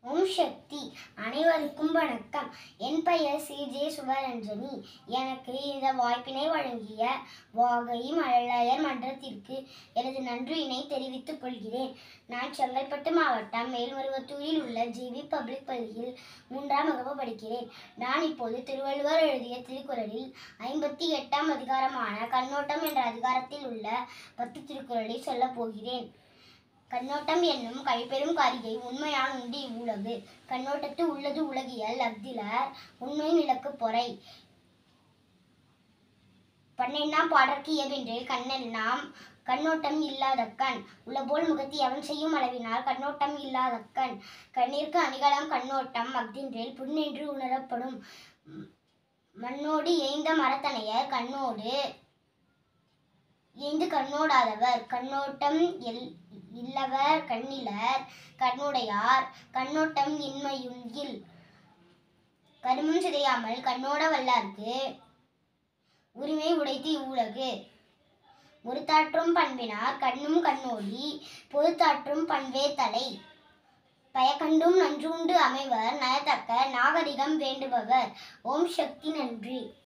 ஓம் சக்தி. அனைவருக்கும் வணக்கம். என் பெயர் சி.ஜே. சுபரஞ்சனி. எனக்கு இந்த வாய்ப்பினை வழங்கிய வாகை மழலையர் மன்றத்திற்கு எனது நன்றியினை தெரிவித்துக் கொள்கிறேன். நான் செங்கல்பட்டு மாவட்டம் மேல்மருவத்தூரில் உள்ள ஜிபி பப்ளிக் பள்ளியில் 3ஆம் வகுப்பு படிக்கிறேன். நான் இப்போது திருவள்ளுவர் எழுதிய திருக்குறளில் 58ஆம் அதிகாரமான கண்ணோட்டம் என்ற அதிகாரத்தில் உள்ள 10 திருக்குறளை சொல்லப் போகிறேன். கண்ணோட்டம் என்னும் கைப்பெரும் காரிகை உண்மையான் உண்டு இவ்வுலகு. கண்ணோட்டத்து உள்ளது உலகியல் அஃதிலர் உண்மை நிலக்கு பொறை. பண்ணெண்ணாம் பாடற்கு இயல்பென்றில் கண்ணெண்ணாம் கண்ணோட்டம் இல்லாதக்கண் உளபோல் முகத்தி அவன் செய்யும் அளவினால் கண்ணோட்டம் இல்லாதக்கண். கண்ணிற்கு அணிகலம் கண்ணோட்டம் அஃதின்றில் புண்ணென்று உணரப்படும். மண்ணோடு ஏய்ந்த மரத்தனையர் கண்ணோடு ஏய்ந்து கண்ணோடாதவர். கண்ணோட்டம் இல்லவர் கண்ணிலர் கண்ணுடையார். கண்ணோட்டம் இன்மையும் இல். கருமம் சிதையாமல் கண்ணோட வல்லார்க்கு உரிமை உடைத்து இவ்வுலகு. முறுத்தாற்றும் பண்பினார் கண்ணும் கண்ணோடி பொறுத்தாற்றும் பண்பே தலை. பயக்கண்டும் நன்று உண்டு அமைவர் நயத்தக்க நாகரிகம் வேண்டுபவர். ஓம் சக்தி. நன்றி.